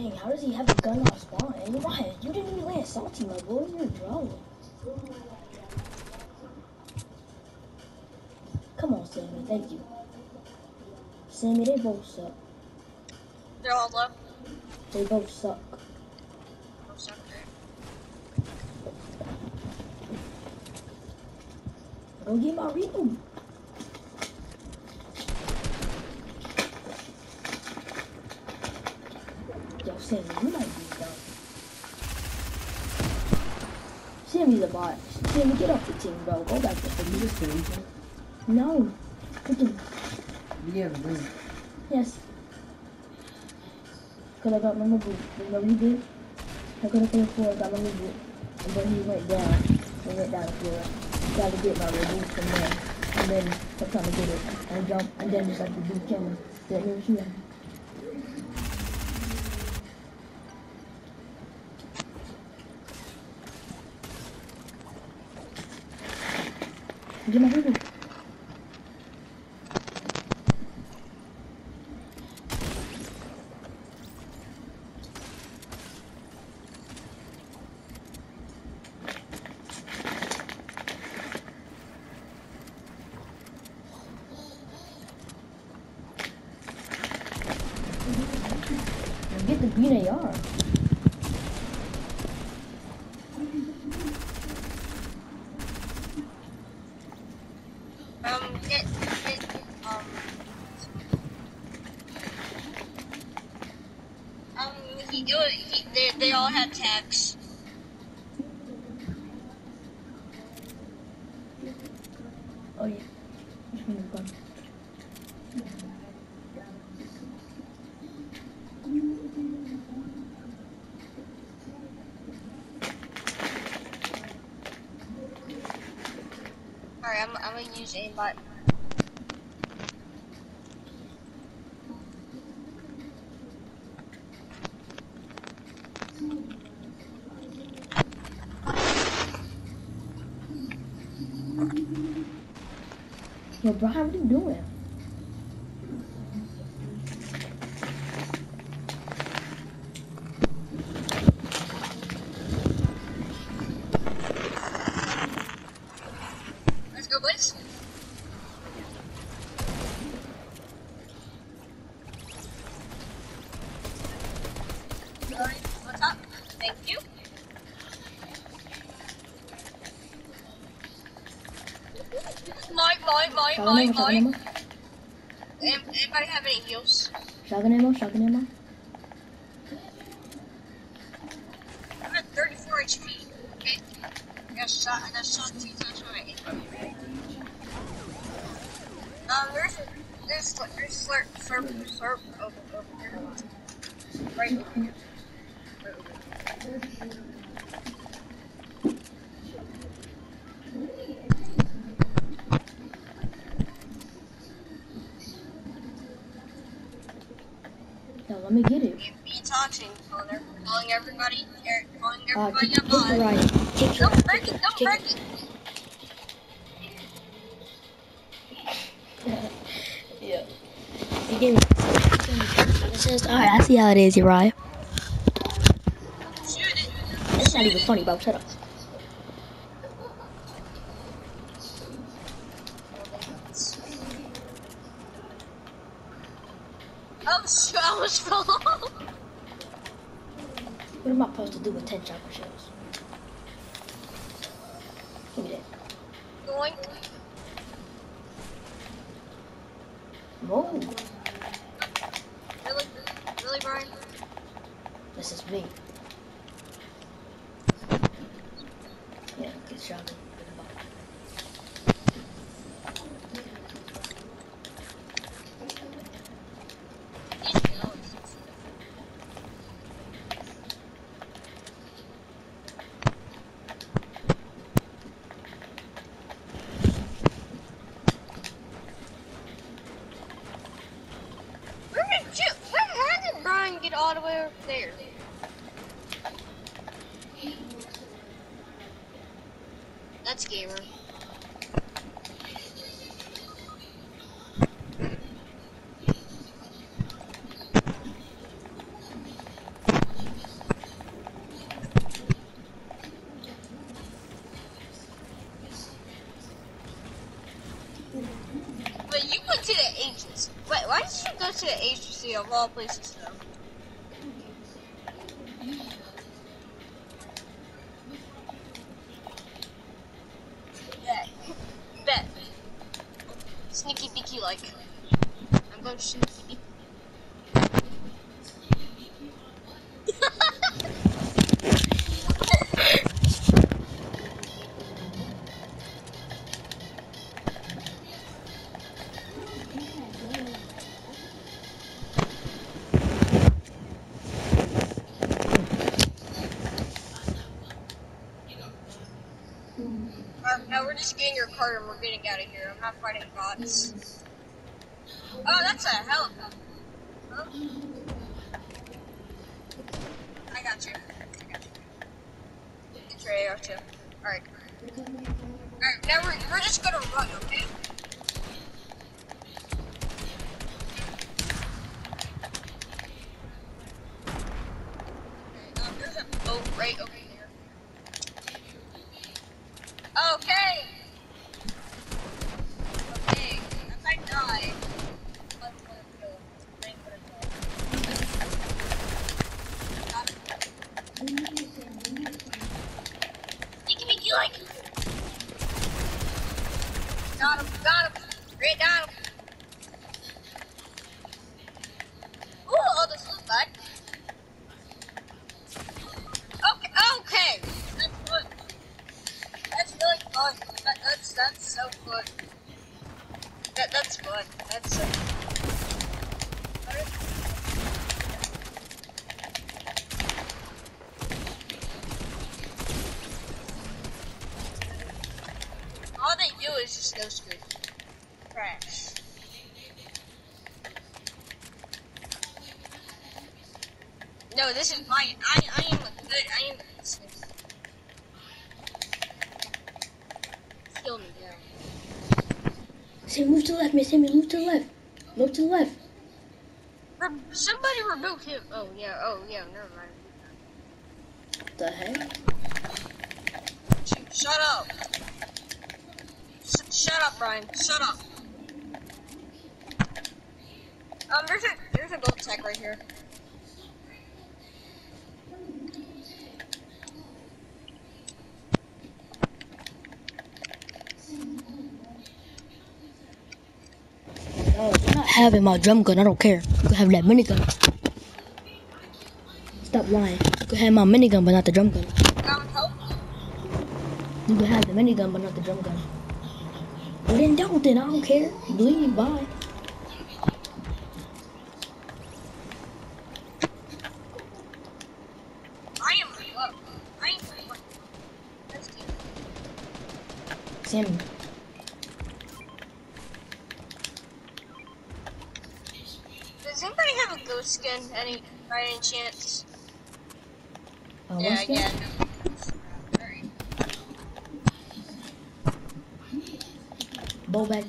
Dang, how does he have a gun on spawn? And Ryan, you didn't even land salty, my boy. You're drunk. Come on, Sammy. Thank you. Sammy, they both suck. They're all low. They both suck. Oh, sorry. Go get my reboot. Yo, Sammy, you might be dumb. Sammy's a bot. Sammy, get off the team, bro. Go back to the You just finished. No. Freaking. Yeah, but Yes. Because I got my reboot. Remember he did? I could have finished 4, I got my reboot. And then he went down. He went down the floor. Tried to get my reboot from there. And then kept trying to get it. And jump. And then just like the dude killing me. Didn't even shoot him. Get my reboot. Get the green AR. Get, they all had tags. Oh yeah. Which one is gone? Alright, I'm gonna use aimbot. Yo, Brian, what are you doing? Let's go, boys. Alright, what's up? Thank you. Shotgun ammo. Anybody have any heals? Shotgun ammo. I'm at 34 HP. Okay. I got shot 2 times by my aimbot. There's slurp over here. Right over here. Yo, let me get it. Be touching, Connor. Calling everybody Kick up the on. right. Kick your Don't break it, don't break it. Yeah. He gave me. Alright, I see how it is, Uriah. Shoot it. It's not even funny, bro. Shut up. I was wrong. What am I supposed to do with 10 chopper shells? Give me that. Going. Whoa. Really, Brian? This is me. Yeah, good shotgun. Where did Brian get all the way over there? That's gamer. to HC of all places, though. Bet. Bet. Sneaky beaky like. I'm going sneaky. Now we're just getting your card and we're getting out of here. I'm not fighting bots. Oh, that's a helicopter. Huh? I got you. It's your AR too. Alright. Alright, now we're just gonna run, okay? There's a boat right over here. Okay! Okay, if I die, I'm gonna kill him. I ain't gonna die. Sneaky beaky like! Got him, Great, got him. Ooh, all this loot back. Okay, that's good. That's really fun. That's so good. That's fun. That's so fun. All they do is just no scoop. Trash. No, this is my. I am a good. I am a good snitch. Kill me down. Sammy, move to the left, man. Sammy, move to the left. Move to the left. Somebody removed him. Oh yeah. Never mind. What the heck? Shut up. Shut up, Brian. Shut up. There's a gold tech right here. No, you're not having my drum gun. I don't care. You can have that minigun. Stop lying. You can have my minigun, but not the drum gun. You can have the minigun, but not the drum gun. Well, then don't. Then I don't care. Leave. Bye. Sammy. Does anybody have a ghost skin? By any chance? What skin? Yeah. Alright. Bow back.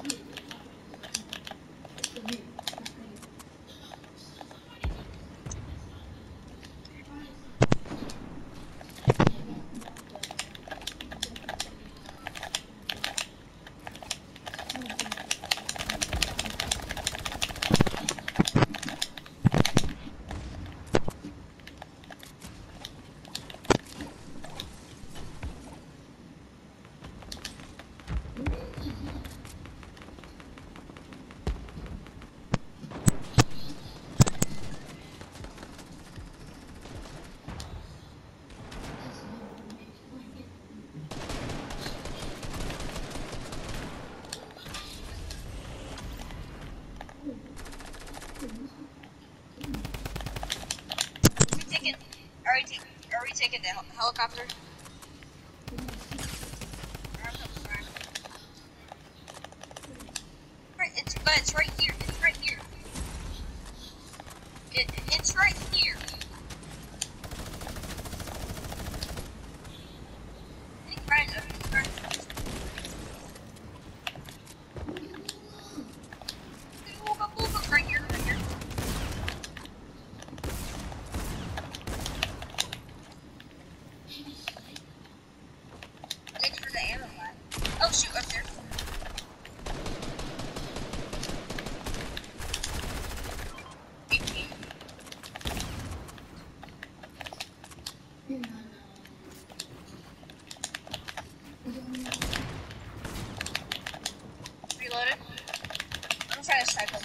Are we taking the helicopter? It's right here. It's right here. It's right here. Right here. Thanks for the ammo. Oh shoot, up there. Reloaded. I'm trying to snipe him.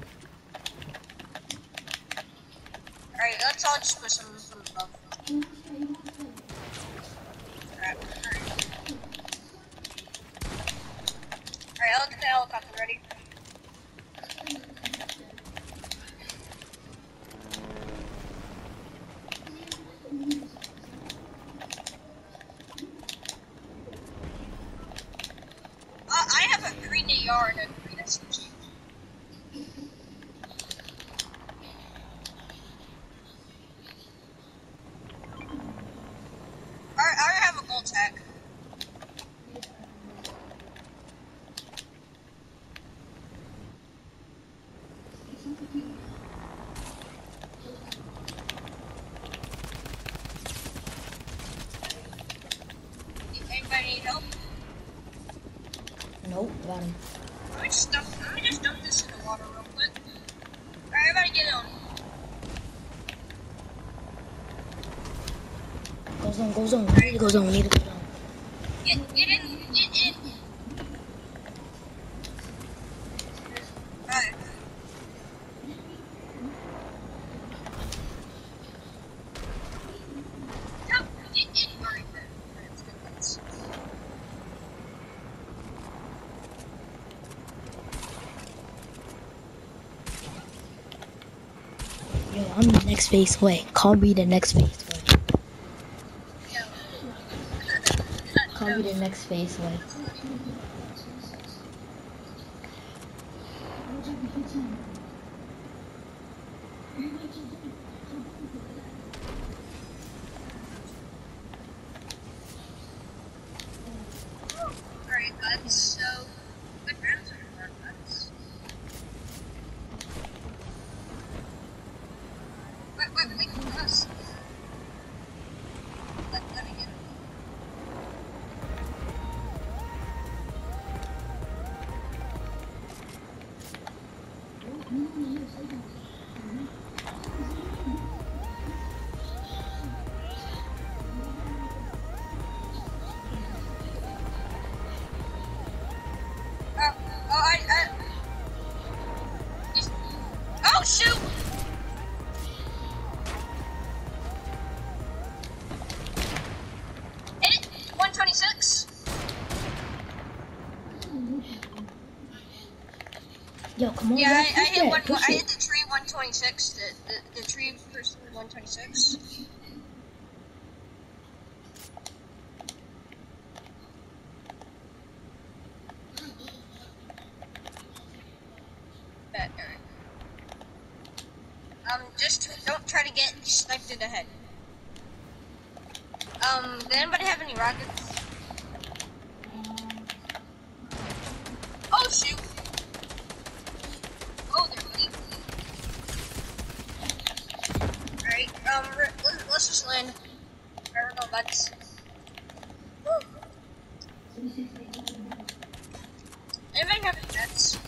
Alright, let's all just push him from above. Alright, I'll get the helicopter ready. I have a green AR and a green SMG. I have a gold tag. Anybody need help? Nope, got him. Let me just dump this in the water real quick. Alright, everybody get on. Go zone, go zone. We need to go zone, we need to go zone. Get in. Alright. No, get in. Alright, let's go. Yo, I'm the next face away. Call me the next face away. Call me the next face away. Alright, guys, so good rounds are hard, guys. Wait, us. Let me get it. Oh, shoot! Hit it! 126. Yo, come on, Yeah, bro. I hit Push I it. hit the tree 126. The tree person 126. Alright. Just don't try to get sniped in the head. Did anybody have any rockets? Oh shoot! Oh, they're weak. Alright, let's just land. There we go, buds. Woo. Anybody have any nets?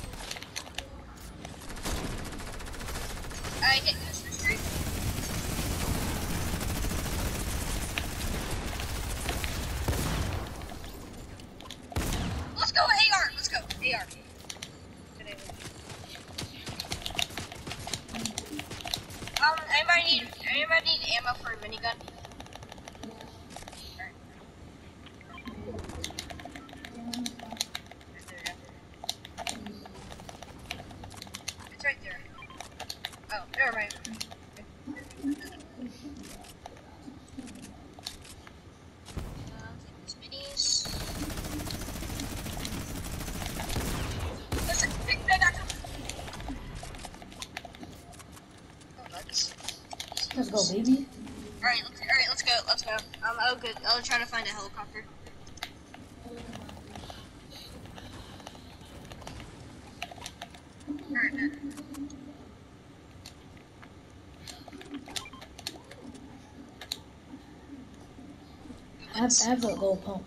I hit Christmas tree. Let's go AR. Let's go AR. Anybody need ammo for a minigun? Alright. It's right there. Oh, never mind. Take these minis. Listen, pick that up. Oh, Let's go, baby. Alright, let's go. Oh good. I'll try to find a helicopter. Alright, I have a gold pump.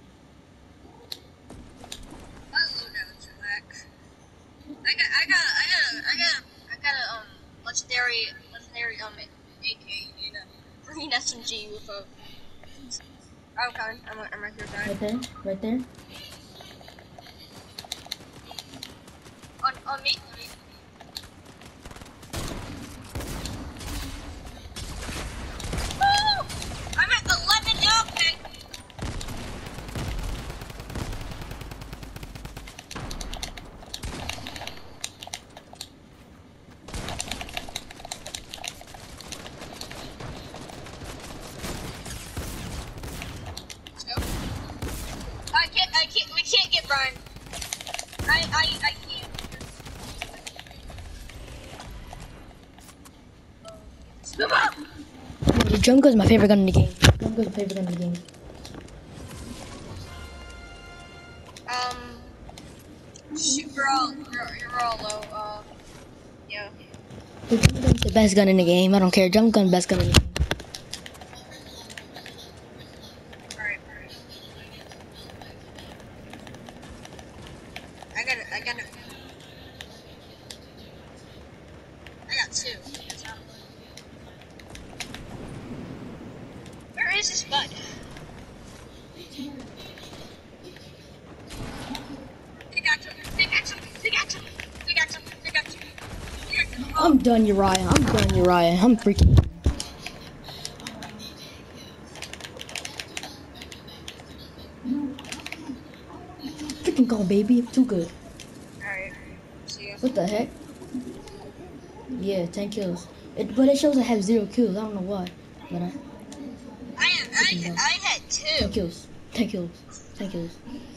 I got a legendary AK and a green SMG with a Okay, I'm right here, guys. Right there. Right there. On me? Woo! I'm at 11 now, okay. Let's go. We can't get Brian. I can't. The drum gun is my favorite gun in the game. Drum gun is my favorite gun in the game. Shoot, you're all low. Yeah. The drum gun is the best gun in the game. I don't care. Drum gun, best gun in the game. Alright. I got two. Where is this bud? They got you. I'm done, Uriah. I'm freaking done. Freaking go, baby. Too good. Alright. See ya. What the heck? Yeah, 10 kills. But it shows I have 0 kills. I don't know why. But I had 10 two. kills. 10 kills. 10 kills.